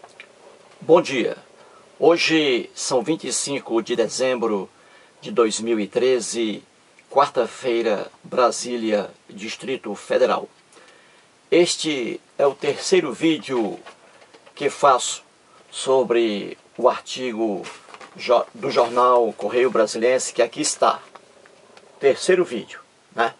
Bom dia. Hoje são 25 de dezembro de 2013, quarta-feira, Brasília, Distrito Federal. Este é o terceiro vídeo que faço sobre o artigo do jornal Correio Brasiliense, que aqui está. Terceiro vídeo, né?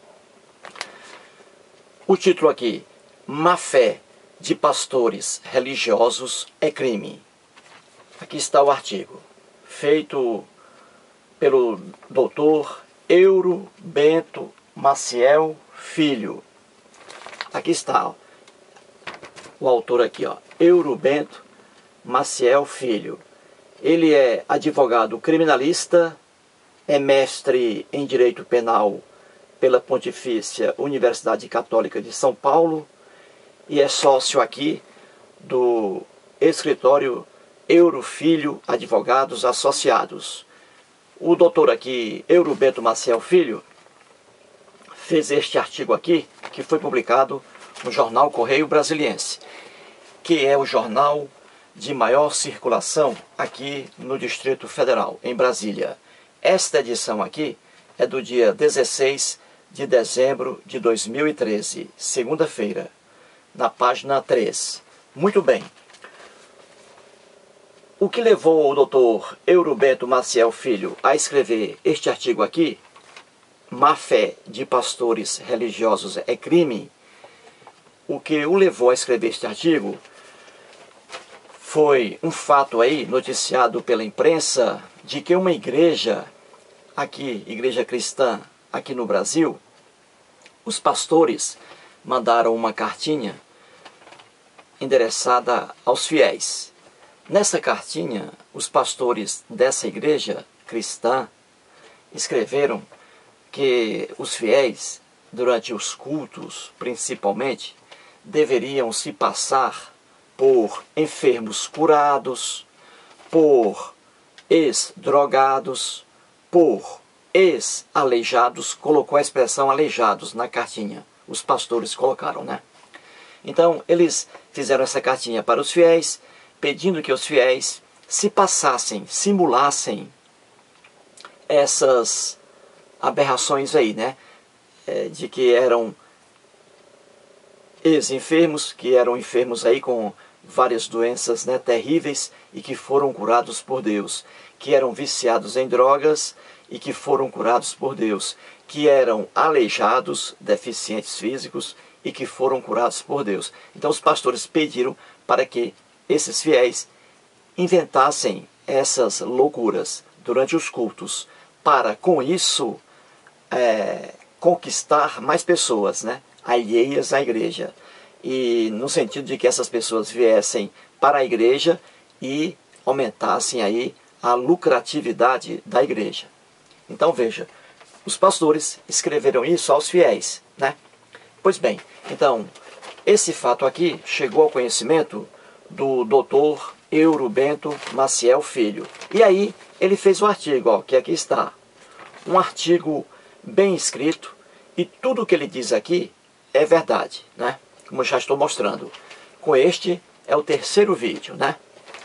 O título aqui: Má fé de pastores religiosos é crime. Aqui está o artigo, feito pelo Dr. Euro Bento Maciel Filho. Aqui está, ó, o autor aqui, ó, Euro Bento Maciel Filho. Ele é advogado criminalista, é mestre em Direito Penal pela Pontifícia Universidade Católica de São Paulo e é sócio aqui do escritório Euro Filho Advogados Associados. O doutor aqui, Euro Bento Maciel Filho, fez este artigo aqui, que foi publicado no jornal Correio Brasiliense, que é o jornal de maior circulação aqui no Distrito Federal, em Brasília. Esta edição aqui é do dia 16 de dezembro de 2013, segunda-feira, na página 3. Muito bem. O que levou o doutor Euro Bento Maciel Filho a escrever este artigo aqui, Má fé de pastores religiosos é crime? O que o levou a escrever este artigo foi um fato aí noticiado pela imprensa de que uma igreja aqui, igreja cristã aqui no Brasil, os pastores mandaram uma cartinha endereçada aos fiéis. Nessa cartinha, os pastores dessa igreja cristã escreveram que os fiéis, durante os cultos principalmente, deveriam se passar por enfermos curados, por ex-drogados, por ex-aleijados. Colocou a expressão aleijados na cartinha. Os pastores colocaram, né? Então, eles fizeram essa cartinha para os fiéis, pedindo que os fiéis se passassem, simulassem essas aberrações aí, né? De que eram ex-enfermos, que eram enfermos aí com várias doenças, né, terríveis e que foram curados por Deus, que eram viciados em drogas e que foram curados por Deus, que eram aleijados, deficientes físicos e que foram curados por Deus. Então os pastores pediram para que esses fiéis inventassem essas loucuras durante os cultos, para com isso conquistar mais pessoas, né, alheias à igreja, e no sentido de que essas pessoas viessem para a igreja e aumentassem aí a lucratividade da igreja. Então veja, os pastores escreveram isso aos fiéis, né? Pois bem, então esse fato aqui chegou ao conhecimento do doutor Euro Bento Maciel Filho. E aí ele fez um artigo, ó, que aqui está. Um artigo bem escrito, e tudo o que ele diz aqui é verdade, né? Como eu já estou mostrando. Com este é o terceiro vídeo, né?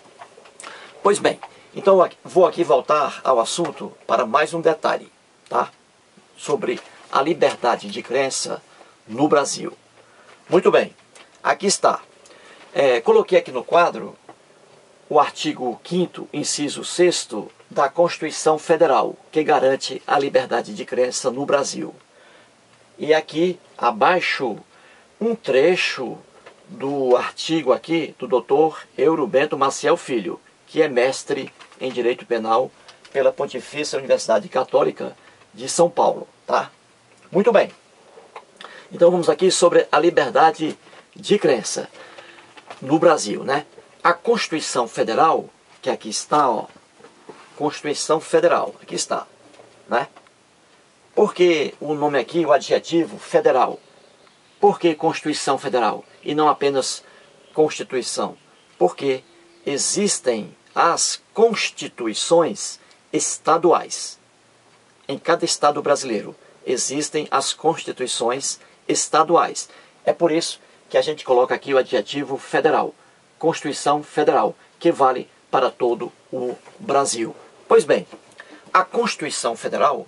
Pois bem, então vou aqui voltar ao assunto para mais um detalhe, tá? Sobre a liberdade de crença no Brasil. Muito bem, aqui está. Coloquei aqui no quadro o artigo 5º, inciso 6º da Constituição Federal, que garante a liberdade de crença no Brasil. E aqui, abaixo, um trecho do artigo aqui do Dr. Euro Bento Maciel Filho, que é mestre em Direito Penal pela Pontifícia Universidade Católica de São Paulo, tá? Muito bem. Então vamos aqui sobre a liberdade de crença no Brasil, né? A Constituição Federal, que aqui está, ó, Constituição Federal, aqui está, né? Por que o nome aqui, o adjetivo federal? Por que Constituição Federal e não apenas Constituição? Porque existem as constituições estaduais. Em cada estado brasileiro existem as constituições estaduais. É por isso que a gente coloca aqui o adjetivo federal. Constituição Federal, que vale para todo o Brasil. Pois bem, a Constituição Federal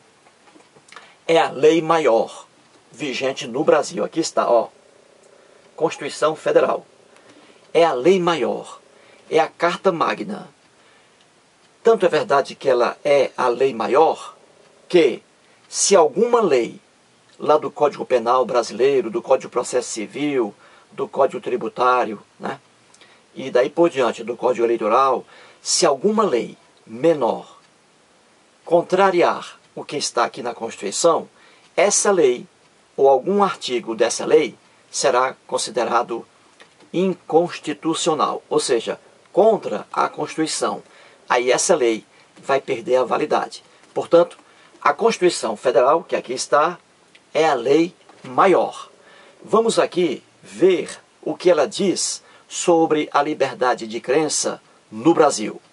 é a lei maior vigente no Brasil. Aqui está, ó. Constituição Federal. É a lei maior. É a Carta Magna. Tanto é verdade que ela é a lei maior, que se alguma lei lá do Código Penal brasileiro, do Código de Processo Civil, do Código Tributário, né, e daí por diante do Código Eleitoral, se alguma lei menor contrariar o que está aqui na Constituição, essa lei ou algum artigo dessa lei será considerado inconstitucional, ou seja, contra a Constituição. Aí essa lei vai perder a validade. Portanto, a Constituição Federal, que aqui está, é a lei maior. Vamos aqui ver o que ela diz sobre a liberdade de crença no Brasil.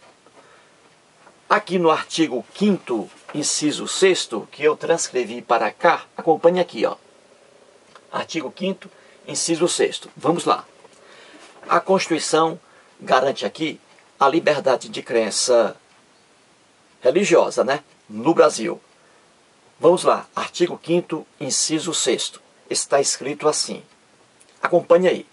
Aqui no artigo 5º, inciso 6º, que eu transcrevi para cá, acompanhe aqui, ó. Artigo 5º, inciso 6º. Vamos lá. A Constituição garante aqui a liberdade de crença religiosa, né, no Brasil. Vamos lá. Artigo 5º, inciso 6º. Está escrito assim. Acompanhe aí.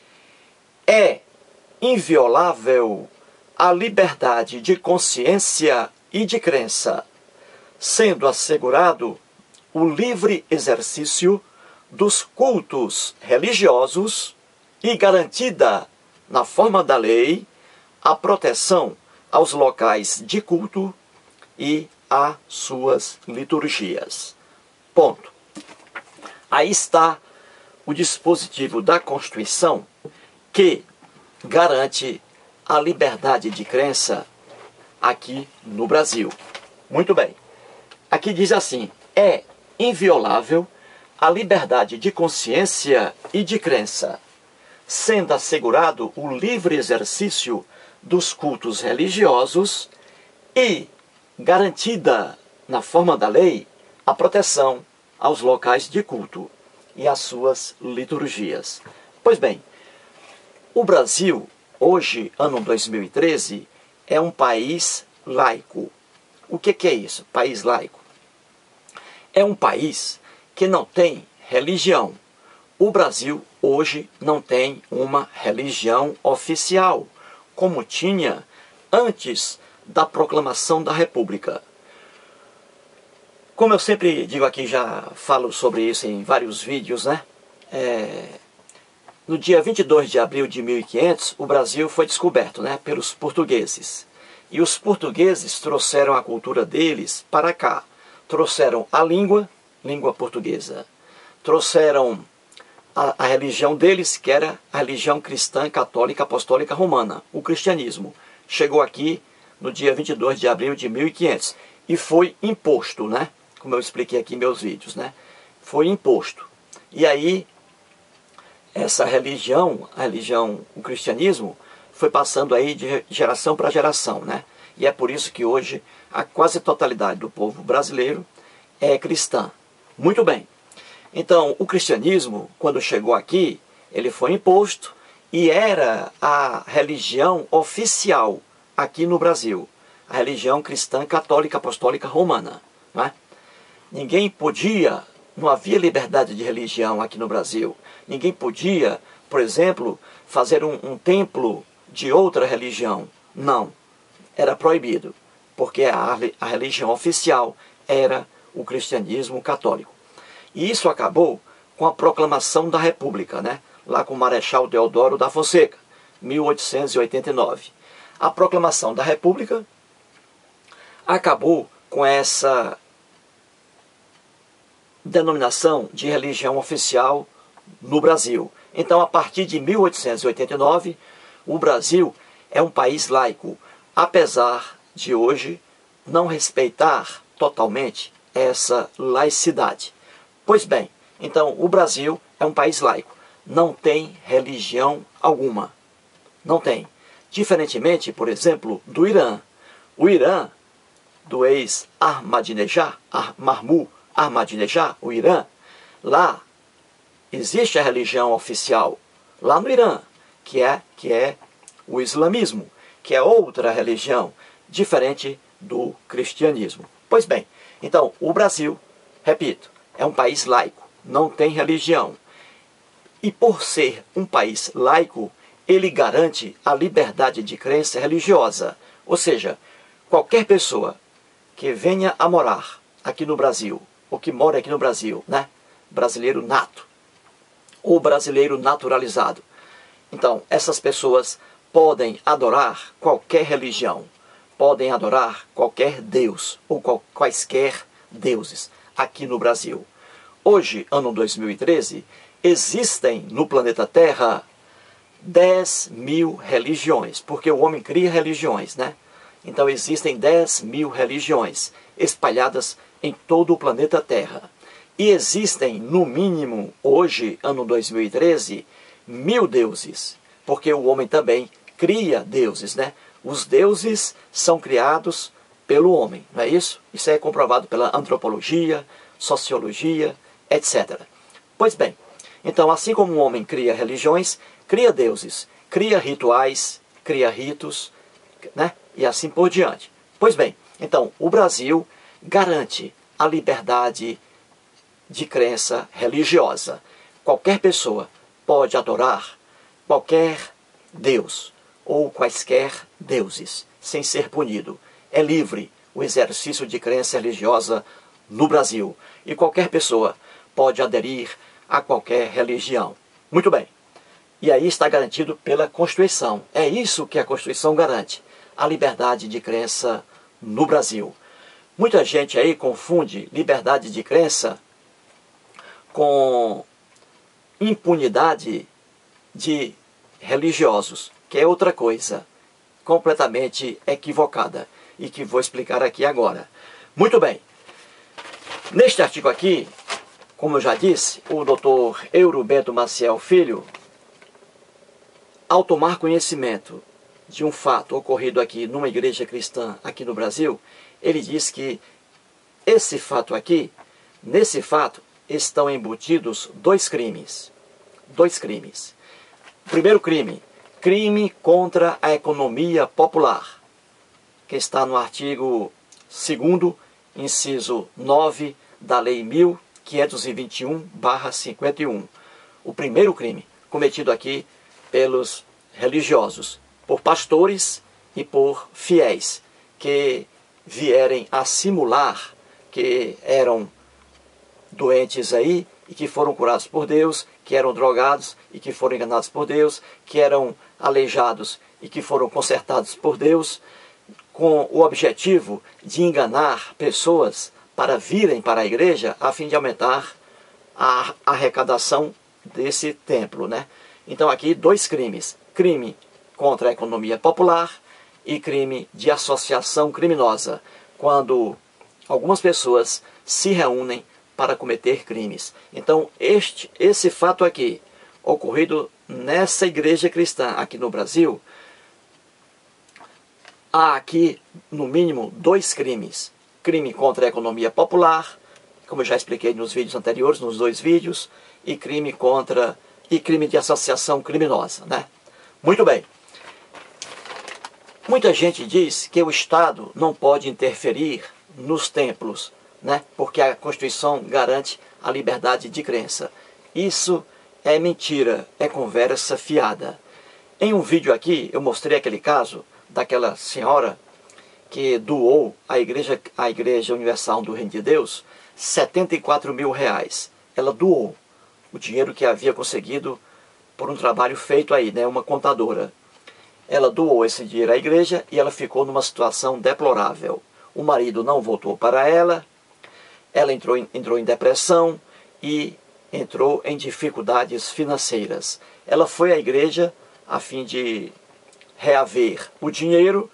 É inviolável a liberdade de consciência e de crença, sendo assegurado o livre exercício dos cultos religiosos e garantida, na forma da lei, a proteção aos locais de culto e a suas liturgias. Ponto. Aí está o dispositivo da Constituição que garante a liberdade de crença aqui no Brasil. Muito bem. Aqui diz assim: é inviolável a liberdade de consciência e de crença, sendo assegurado o livre exercício dos cultos religiosos e garantida, na forma da lei, a proteção aos locais de culto e às suas liturgias. Pois bem, o Brasil, hoje, ano 2013, é um país laico. O que é isso, país laico? É um país que não tem religião. O Brasil, hoje, não tem uma religião oficial, como tinha antes da proclamação da República. Como eu sempre digo aqui, já falo sobre isso em vários vídeos, né? No dia 22 de abril de 1500, o Brasil foi descoberto, né, pelos portugueses. E os portugueses trouxeram a cultura deles para cá. Trouxeram a língua portuguesa. Trouxeram a religião deles, que era a religião cristã, católica, apostólica, romana, o cristianismo. Chegou aqui no dia 22 de abril de 1500 e foi imposto, né? Como eu expliquei aqui em meus vídeos, né? Foi imposto. E aí, essa religião, o cristianismo, foi passando aí de geração para geração, né? E é por isso que hoje a quase totalidade do povo brasileiro é cristã. Muito bem. Então, o cristianismo, quando chegou aqui, ele foi imposto e era a religião oficial aqui no Brasil. A religião cristã, católica, apostólica, romana. Não é? Ninguém podia, não havia liberdade de religião aqui no Brasil. Ninguém podia, por exemplo, fazer um templo de outra religião. Não, era proibido, porque a religião oficial era o cristianismo católico. E isso acabou com a proclamação da República, né? Lá com o Marechal Deodoro da Fonseca, 1889. A proclamação da República acabou com essa denominação de religião oficial no Brasil. Então, a partir de 1889, o Brasil é um país laico, apesar de hoje não respeitar totalmente essa laicidade. Pois bem, então o Brasil é um país laico, não tem religião alguma, não tem. Diferentemente, por exemplo, do Irã. O Irã, do ex-Ahmadinejad, Mahmoud Ahmadinejad, o Irã, lá existe a religião oficial, lá no Irã, que é o islamismo, que é outra religião diferente do cristianismo. Pois bem, então o Brasil, repito, é um país laico, não tem religião. E por ser um país laico, ele garante a liberdade de crença religiosa. Ou seja, qualquer pessoa que venha a morar aqui no Brasil, ou que mora aqui no Brasil, né? Brasileiro nato, ou brasileiro naturalizado. Então, essas pessoas podem adorar qualquer religião, podem adorar qualquer Deus, ou quaisquer deuses aqui no Brasil. Hoje, ano 2013, existem no planeta Terra 10.000 religiões, porque o homem cria religiões, né? Então existem 10.000 religiões espalhadas em todo o planeta Terra. E existem, no mínimo, hoje, ano 2013, 1.000 deuses, porque o homem também cria deuses, né? Os deuses são criados pelo homem, não é isso? Isso é comprovado pela antropologia, sociologia, etc. Pois bem, então assim como o homem cria religiões, cria deuses, cria rituais, cria ritos, né? E assim por diante. Pois bem, então o Brasil garante a liberdade de crença religiosa. Qualquer pessoa pode adorar qualquer Deus ou quaisquer deuses, sem ser punido. É livre o exercício de crença religiosa no Brasil. E qualquer pessoa pode aderir a qualquer religião. Muito bem. E aí está garantido pela Constituição. É isso que a Constituição garante. A liberdade de crença no Brasil. Muita gente aí confunde liberdade de crença com impunidade de religiosos, que é outra coisa completamente equivocada e que vou explicar aqui agora. Muito bem. Neste artigo aqui, como eu já disse, o Dr. Eurubento Maciel Filho, ao tomar conhecimento de um fato ocorrido aqui numa igreja cristã aqui no Brasil, ele diz que esse fato aqui, nesse fato, estão embutidos dois crimes. Dois crimes. Primeiro crime, crime contra a economia popular, que está no artigo 2º, inciso 9 da Lei 1521/51. O primeiro crime cometido aqui pelos religiosos, por pastores e por fiéis, que vierem a simular que eram doentes aí e que foram curados por Deus, que eram drogados e que foram enganados por Deus, que eram aleijados e que foram consertados por Deus, com o objetivo de enganar pessoas para virem para a igreja a fim de aumentar a arrecadação desse templo, né? Então aqui dois crimes: crime contra a economia popular e crime de associação criminosa, quando algumas pessoas se reúnem para cometer crimes. Então esse fato aqui, ocorrido nessa igreja cristã aqui no Brasil, há aqui no mínimo dois crimes: crime contra a economia popular, como eu já expliquei nos vídeos anteriores, nos dois vídeos, e crime de associação criminosa, né? Muito bem. Muita gente diz que o Estado não pode interferir nos templos, né? Porque a Constituição garante a liberdade de crença. Isso é mentira, é conversa fiada. Em um vídeo aqui eu mostrei aquele caso daquela senhora que doou à Igreja Universal do Reino de Deus 74 mil reais. Ela doou o dinheiro que havia conseguido por um trabalho feito aí, né? Uma contadora. Ela doou esse dinheiro à igreja e ela ficou numa situação deplorável. O marido não voltou para ela, ela entrou em depressão e entrou em dificuldades financeiras. Ela foi à igreja a fim de reaver o dinheiro.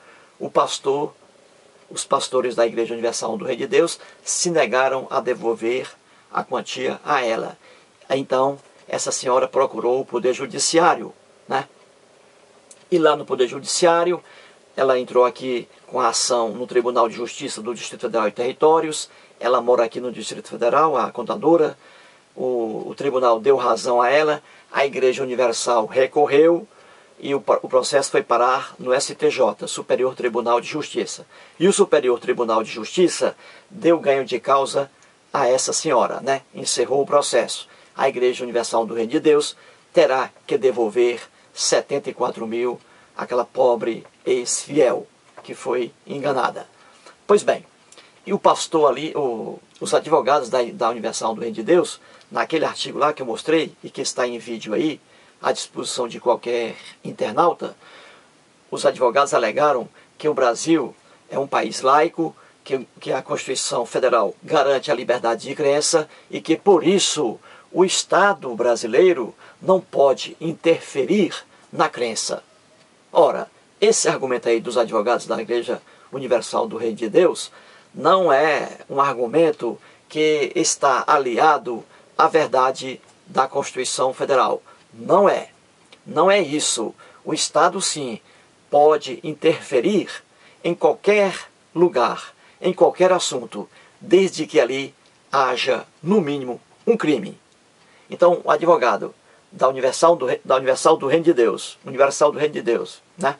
Os pastores da Igreja Universal do Reino de Deus se negaram a devolver a quantia a ela. Então, essa senhora procurou o Poder Judiciário, né? E lá no Poder Judiciário, ela entrou aqui com a ação no Tribunal de Justiça do Distrito Federal e Territórios. Ela mora aqui no Distrito Federal, a contadora. O tribunal deu razão a ela. A Igreja Universal recorreu e o processo foi parar no STJ, Superior Tribunal de Justiça. E o Superior Tribunal de Justiça deu ganho de causa a essa senhora, né? Encerrou o processo. A Igreja Universal do Reino de Deus terá que devolver 74 mil àquela pobre ex-fiel que foi enganada. Pois bem, e o pastor ali, os advogados da Universal do Reino de Deus, naquele artigo lá que eu mostrei e que está em vídeo aí, à disposição de qualquer internauta, os advogados alegaram que o Brasil é um país laico, que a Constituição Federal garante a liberdade de crença e que, por isso, o Estado brasileiro não pode interferir na crença. Ora, esse argumento aí dos advogados da Igreja Universal do Reino de Deus não é um argumento que está aliado à verdade da Constituição Federal. Não é. Não é isso. O Estado, sim, pode interferir em qualquer lugar, em qualquer assunto, desde que ali haja, no mínimo, um crime. Então, o advogado da Universal do Reino de Deus, né?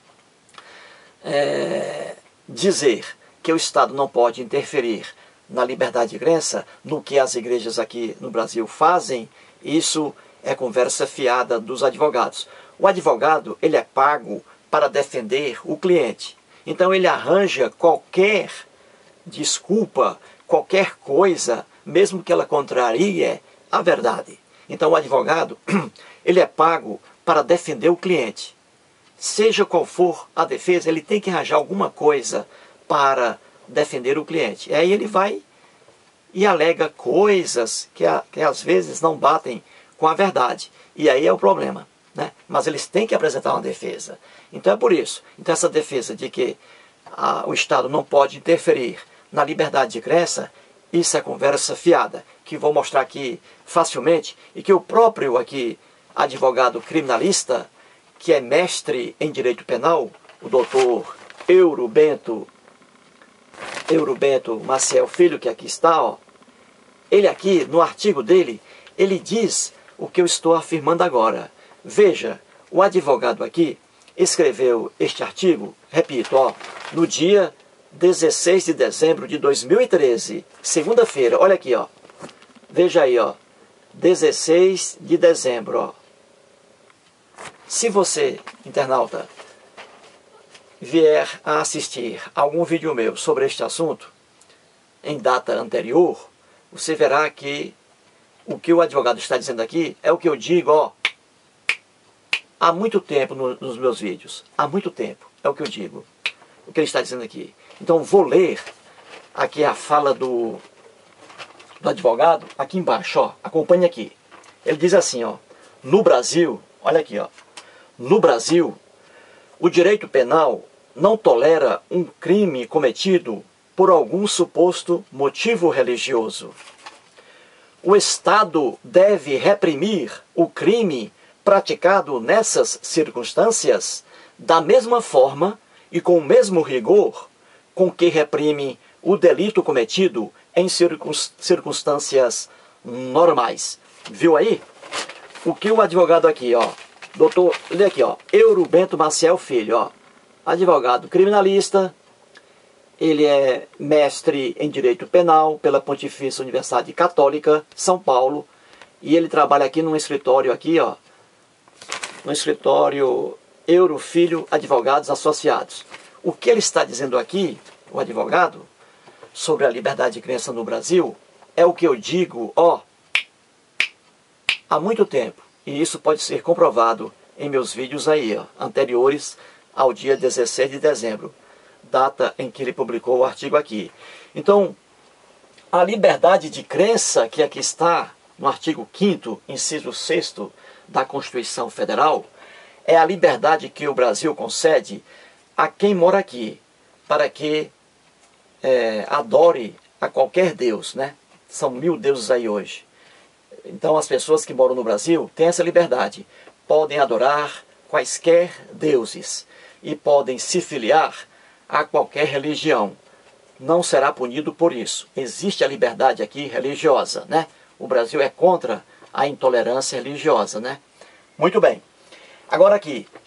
Dizer que o Estado não pode interferir na liberdade de crença, no que as igrejas aqui no Brasil fazem, isso é conversa fiada dos advogados. O advogado, ele é pago para defender o cliente. Então ele arranja qualquer desculpa, qualquer coisa, mesmo que ela contrarie a verdade. Então o advogado, ele é pago para defender o cliente. Seja qual for a defesa, ele tem que arranjar alguma coisa para defender o cliente. E aí ele vai e alega coisas que às vezes não batem com a verdade. E aí é o problema, né? Mas eles têm que apresentar uma defesa. Então é por isso. Então essa defesa de que o Estado não pode interferir na liberdade de crença, isso é conversa fiada, que vou mostrar aqui facilmente, e que o próprio aqui advogado criminalista, que é mestre em direito penal, o doutor Eurubento Maciel Filho, que aqui está, ó, ele aqui, no artigo dele, ele diz o que eu estou afirmando agora. Veja, o advogado aqui escreveu este artigo, repito, ó, no dia 16 de dezembro de 2013, segunda-feira, olha aqui, ó. Veja aí, ó, 16 de dezembro, ó. Se você, internauta, vier a assistir algum vídeo meu sobre este assunto, em data anterior, você verá que o que o advogado está dizendo aqui é o que eu digo, ó, há muito tempo nos meus vídeos. Há muito tempo, é o que eu digo. O que ele está dizendo aqui. Então vou ler aqui a fala do advogado, aqui embaixo, ó, acompanhe aqui. Ele diz assim, ó, no Brasil, olha aqui, ó, no Brasil, o direito penal não tolera um crime cometido por algum suposto motivo religioso. O Estado deve reprimir o crime praticado nessas circunstâncias da mesma forma e com o mesmo rigor com que reprime o delito cometido em circunstâncias normais. Viu aí? O que o advogado aqui, ó, doutor, lê aqui, ó, Eurubento Maciel Filho, ó, advogado criminalista, ele é mestre em Direito Penal pela Pontifícia Universidade Católica, São Paulo, e ele trabalha aqui num escritório aqui, ó, no escritório Eurofilho Advogados Associados. O que ele está dizendo aqui, o advogado, sobre a liberdade de crença no Brasil, é o que eu digo, ó, há muito tempo. E isso pode ser comprovado em meus vídeos aí, ó, anteriores ao dia 16 de dezembro, data em que ele publicou o artigo aqui. Então, a liberdade de crença, que aqui está no artigo 5º, inciso 6º da Constituição Federal, é a liberdade que o Brasil concede a quem mora aqui, para que adore a qualquer Deus, né? São 1000 deuses aí hoje. Então as pessoas que moram no Brasil têm essa liberdade. Podem adorar quaisquer deuses e podem se filiar a qualquer religião. Não será punido por isso. Existe a liberdade aqui religiosa, né? O Brasil é contra a intolerância religiosa, né? Muito bem. Agora aqui,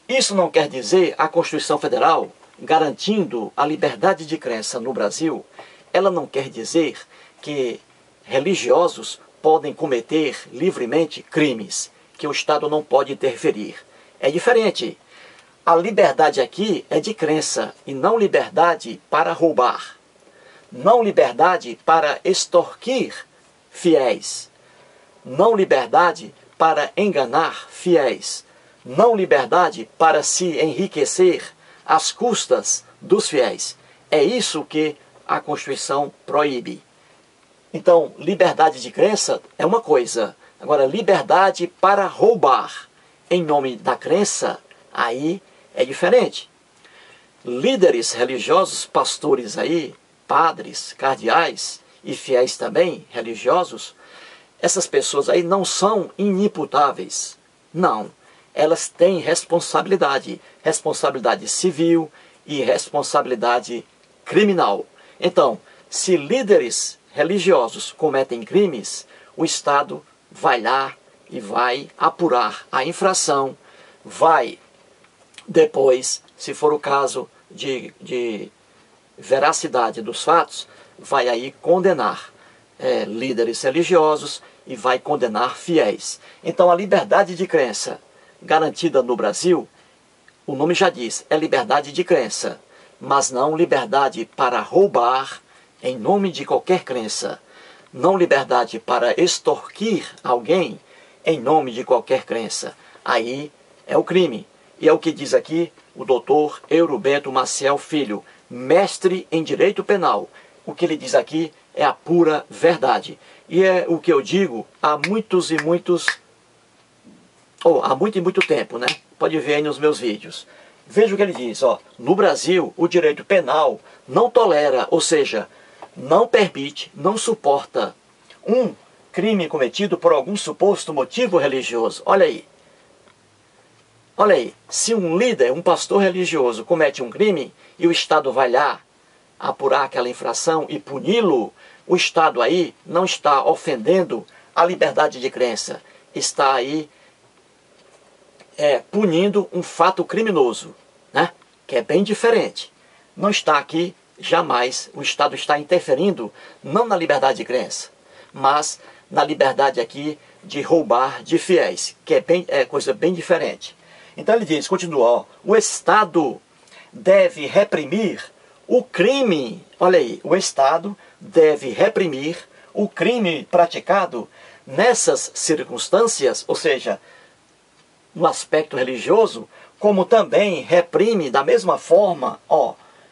Isso não quer dizer a Constituição Federal, garantindo a liberdade de crença no Brasil, ela não quer dizer que religiosos podem cometer livremente crimes, que o Estado não pode interferir. É diferente. A liberdade aqui é de crença e não liberdade para roubar. Não liberdade para extorquir fiéis. Não liberdade para enganar fiéis. Não liberdade para se enriquecer às custas dos fiéis. É isso que a Constituição proíbe. Então, liberdade de crença é uma coisa. Agora, liberdade para roubar em nome da crença, aí é diferente. Líderes religiosos, pastores aí, padres, cardeais e fiéis também, religiosos, essas pessoas aí não são inimputáveis. Não. Elas têm responsabilidade. Responsabilidade civil e responsabilidade criminal. Então, se líderes religiosos cometem crimes, o Estado vai lá e vai apurar a infração, vai depois, se for o caso de veracidade dos fatos, vai aí condenar líderes religiosos e vai condenar fiéis. Então a liberdade de crença garantida no Brasil, o nome já diz, é liberdade de crença, mas não liberdade para roubar em nome de qualquer crença, não liberdade para extorquir alguém em nome de qualquer crença. Aí é o crime. E é o que diz aqui o doutor Eurobento Maciel Filho, mestre em Direito Penal. O que ele diz aqui é a pura verdade. E é o que eu digo há muito e muito tempo, né? Pode ver aí nos meus vídeos. Veja o que ele diz, ó. No Brasil, o direito penal não tolera, ou seja, não permite, não suporta um crime cometido por algum suposto motivo religioso. Olha aí. Olha aí, se um líder, um pastor religioso comete um crime e o Estado vai lá apurar aquela infração e puni-lo, o Estado aí não está ofendendo a liberdade de crença, está aí punindo um fato criminoso, né? Que é bem diferente. Não está aqui, jamais, o Estado está interferindo, não na liberdade de crença, mas na liberdade aqui de roubar de fiéis, que é coisa bem diferente. Então ele diz, continua, ó, o Estado deve reprimir o crime, olha aí, o Estado deve reprimir o crime praticado nessas circunstâncias, ou seja, no aspecto religioso, como também reprime da mesma forma, ó,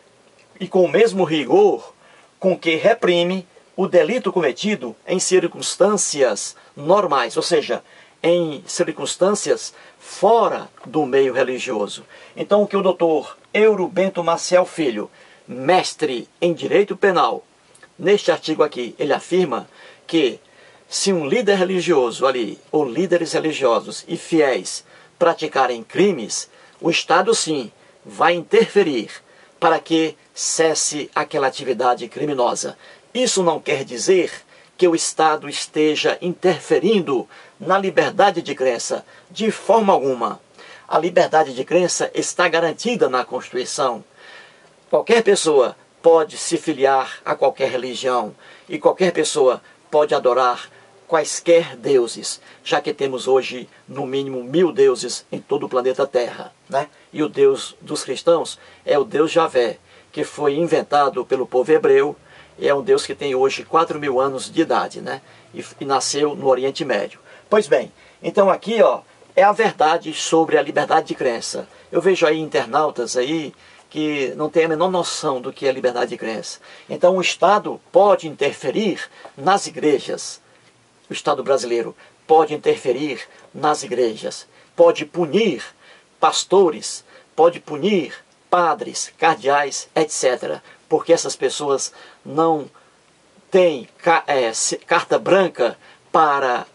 e com o mesmo rigor com que reprime o delito cometido em circunstâncias normais, ou seja, em circunstâncias fora do meio religioso. Então, o que o doutor Eurobento Maciel Filho, mestre em Direito Penal, neste artigo aqui, ele afirma que se um líder religioso ali, ou líderes religiosos e fiéis praticarem crimes, o Estado sim vai interferir para que cesse aquela atividade criminosa. Isso não quer dizer que o Estado esteja interferindo na liberdade de crença, de forma alguma. A liberdade de crença está garantida na Constituição. Qualquer pessoa pode se filiar a qualquer religião e qualquer pessoa pode adorar quaisquer deuses, já que temos hoje no mínimo 1000 deuses em todo o planeta Terra, né? E o Deus dos cristãos é o Deus Javé, que foi inventado pelo povo hebreu, e é um Deus que tem hoje 4000 anos de idade, né? E nasceu no Oriente Médio. Pois bem, então aqui, ó, é a verdade sobre a liberdade de crença. Eu vejo aí internautas aí que não têm a menor noção do que é liberdade de crença. Então o Estado pode interferir nas igrejas. O Estado brasileiro pode interferir nas igrejas, pode punir pastores, pode punir padres, cardeais, etc. Porque essas pessoas não têm carta branca para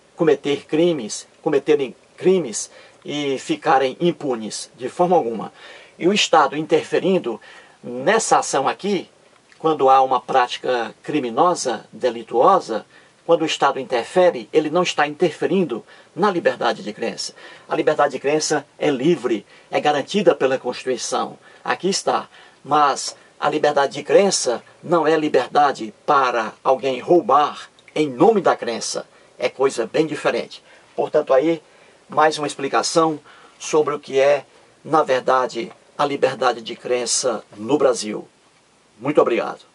cometerem crimes e ficarem impunes, de forma alguma. E o Estado interferindo nessa ação aqui, quando há uma prática criminosa, delituosa, quando o Estado interfere, ele não está interferindo na liberdade de crença. A liberdade de crença é livre, é garantida pela Constituição. Aqui está. Mas a liberdade de crença não é liberdade para alguém roubar em nome da crença. É coisa bem diferente. Portanto, aí, mais uma explicação sobre o que é, na verdade, a liberdade de crença no Brasil. Muito obrigado.